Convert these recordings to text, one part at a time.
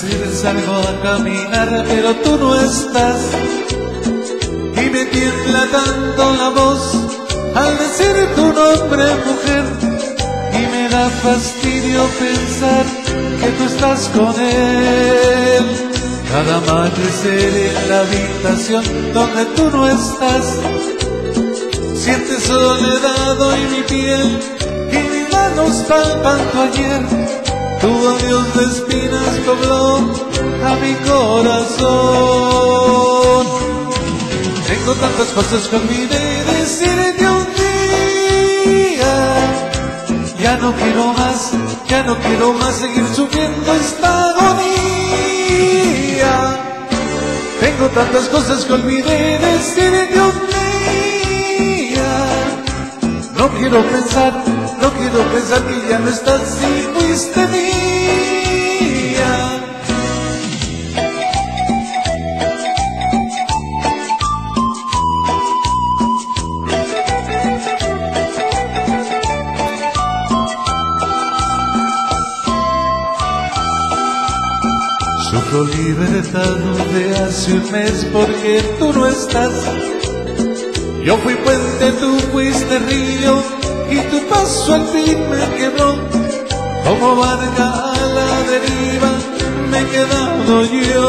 decir salgo a caminar, pero tú no estás. Y me tiembla tanto la voz al decir tu nombre, mujer. Y me da fastidio pensar que tú estás con él. Cada amanecer en la habitación donde tú no estás, sientes soledad hoy mi piel y mis manos palpan tu ayer. Tu adiós de espinas dobló a mi corazón. Tengo tantas cosas que olvidé decirte un día. Ya no quiero más seguir sufriendo esta agonía. Tengo tantas cosas que olvidé decirte un día. No quiero pensar que ya no estás y fuiste mía. Sufro libertad de hace un mes porque tú no estás. Yo fui puente, tú fuiste río y tu paso al fin me quebró. Como barca a la deriva me he quedado yo.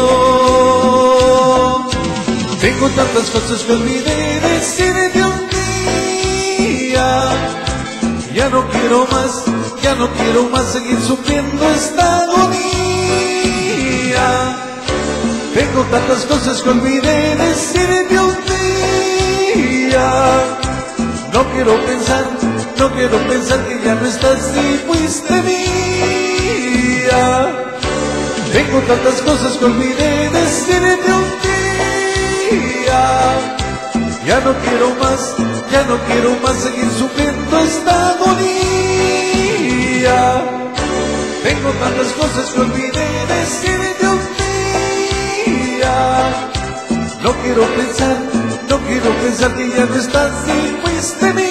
Tengo tantas cosas que olvidé decirte un día. Ya no quiero más seguir sufriendo esta agonía. Tengo tantas cosas que olvidé decirte un día. No quiero pensar que ya no estás y fuiste mía. Tengo tantas cosas que olvidé decirte un día. Ya no quiero más seguir sufriendo esta agonía. Tengo tantas cosas que olvidé decirte un día. No quiero pensar que ya no estás y fuiste mía.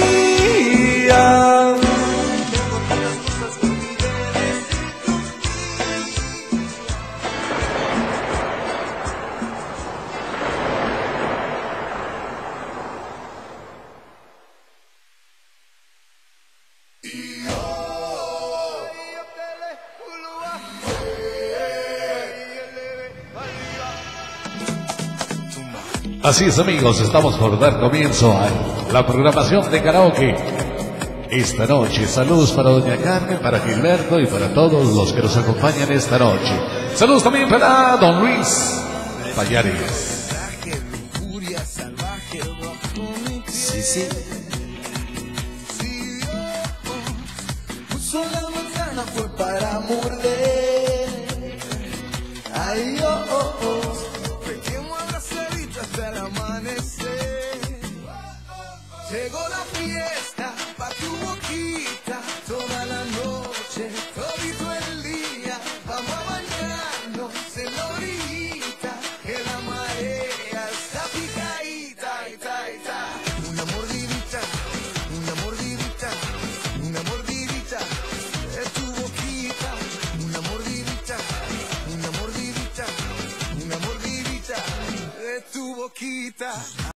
Así es, amigos, estamos por dar comienzo a la programación de karaoke. Esta noche, saludos para doña Carmen, para Gilberto y para todos los que nos acompañan esta noche. Saludos también para don Luis Payares. Sí. Puso la manzana fue para morder. Ay, pequemos abrazaditos hasta el amanecer. Llegó la fiesta pa' tu boquita, toda la noche, todito el día. Vamos a bañarnos en la orillita, que la marea está picadita, Una mordidita de tu boquita. Una mordidita de tu boquita.